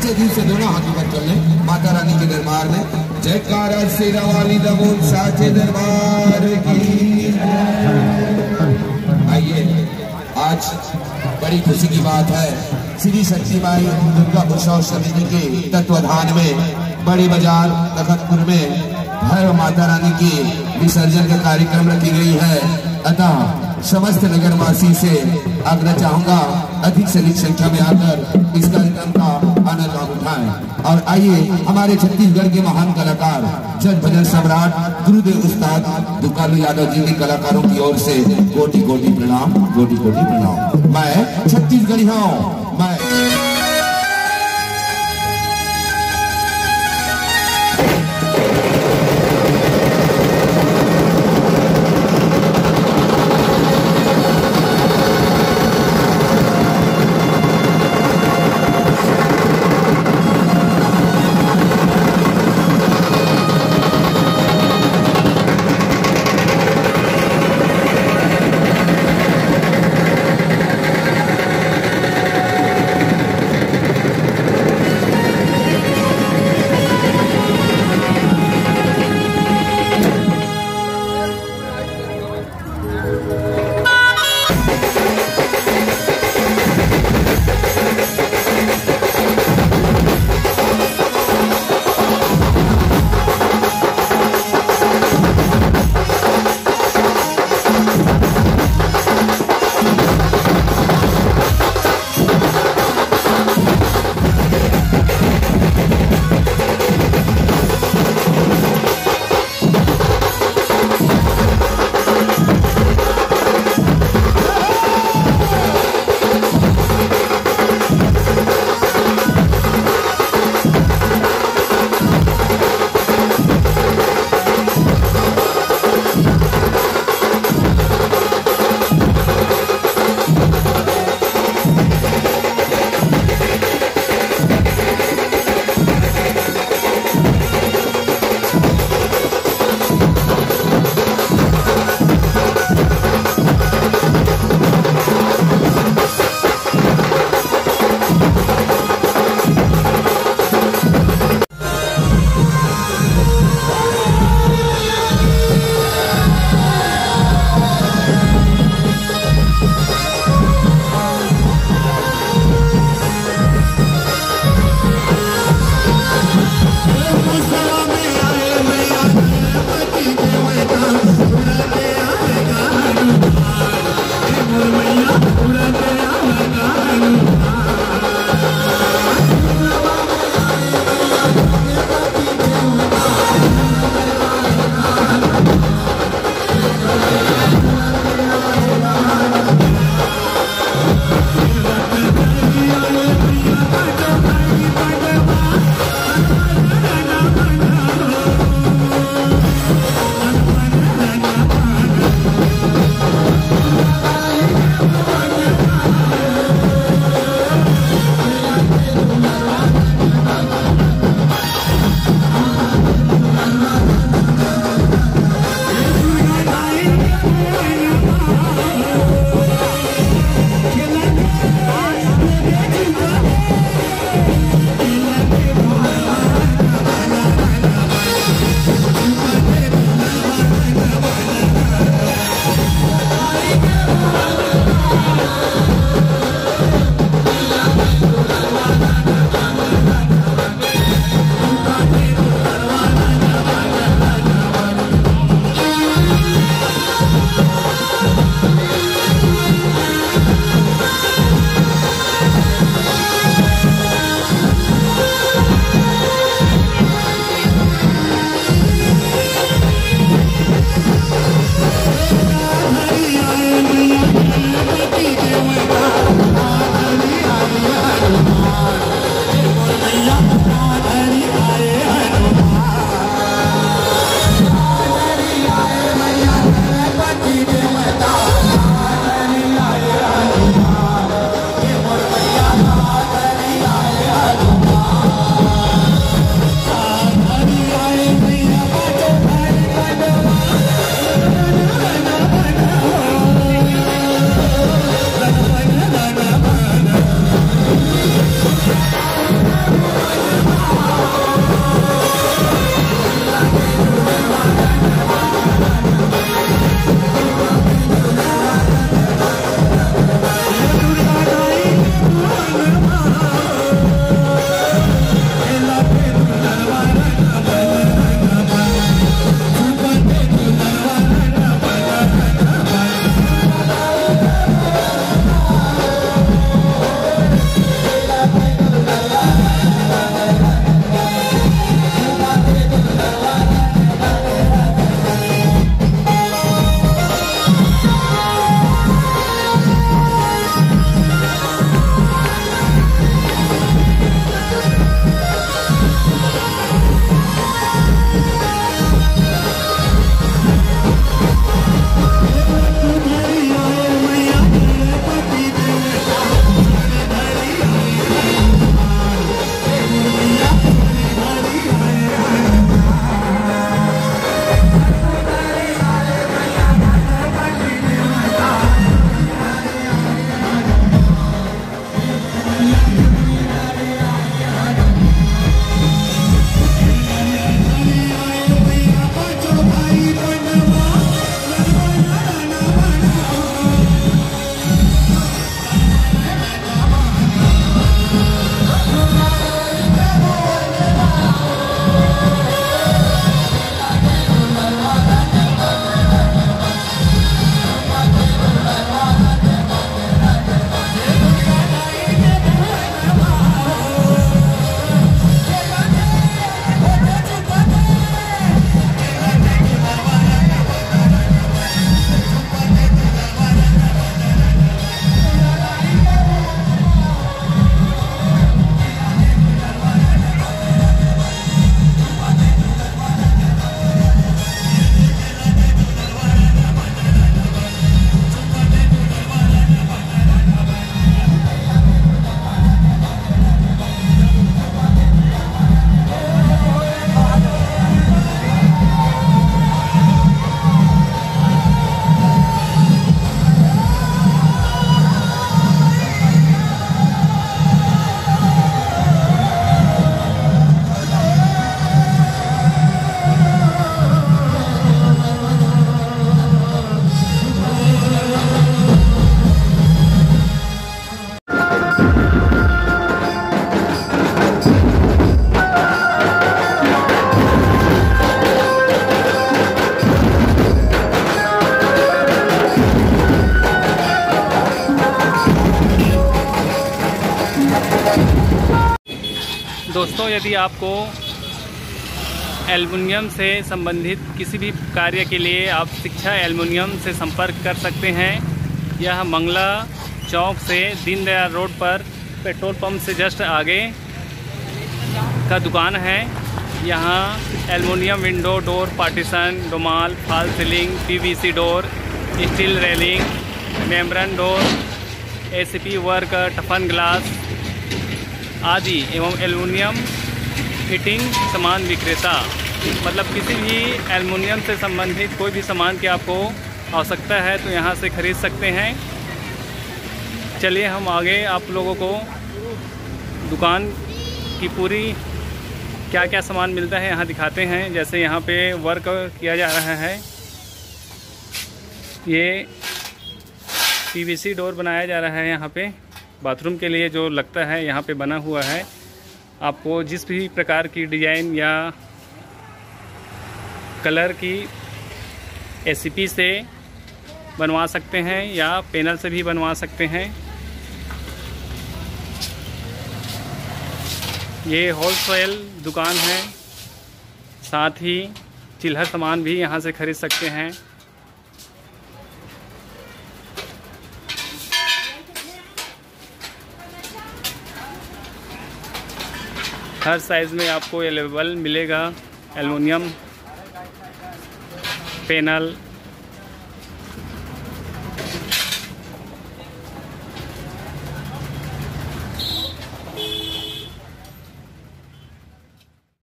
सच्चे दिल से दोनों हाथों पर चल लें माता रानी के दरबार में। जयकारा शेरा वाली दबोल साचे दरबार की। आइए, आज बड़ी खुशी की बात है, श्री शक्ति माई दुर्गा उत्सव समिति के तत्वाधान में बड़ी बाजार तखतपुर में भैरव माता रानी की विसर्जन का कार्यक्रम रखी गई है। अतः समस्त नगरवासी से आग्रह चाहूंगा अधिक से अधिक संख्या में आकर इस कार्यक्रम का आनंद उठाएं। और आइए, हमारे छत्तीसगढ़ के महान कलाकार जन भजन सम्राट गुरुदेव उस्ताद दुकालू यादव जी के कलाकारों की ओर से कोटि कोटि प्रणाम, कोटि कोटि प्रणाम। मैं छत्तीसगढ़ी हूँ, मैं दोस्तों, यदि आपको एल्युमिनियम से संबंधित किसी भी कार्य के लिए आप शिक्षा एल्युमिनियम से संपर्क कर सकते हैं। यह मंगला चौक से दीनदयाल रोड पर पेट्रोल पंप से जस्ट आगे का दुकान है। यहाँ एल्युमिनियम विंडो, डोर, पार्टीशन, डोमाल, fall ceiling, PVC door, steel railing, membrane door, ACP work, toughen glass आदि एवं एल्युमिनियम फिटिंग सामान विक्रेता, मतलब किसी भी एल्युमिनियम से संबंधित कोई भी सामान की आपको आवश्यकता है तो यहाँ से खरीद सकते हैं। चलिए हम आगे आप लोगों को दुकान की पूरी क्या क्या सामान मिलता है यहाँ दिखाते हैं। जैसे यहाँ पे वर्क किया जा रहा है, ये पीवीसी डोर बनाया जा रहा है। यहाँ पे बाथरूम के लिए जो लगता है यहाँ पे बना हुआ है। आपको जिस भी प्रकार की डिज़ाइन या कलर की एसीपी से बनवा सकते हैं या पैनल से भी बनवा सकते हैं। ये होलसेल दुकान है, साथ ही चिल्हर सामान भी यहाँ से खरीद सकते हैं। हर साइज़ में आपको अवेलेबल मिलेगा एल्युमिनियम पैनल,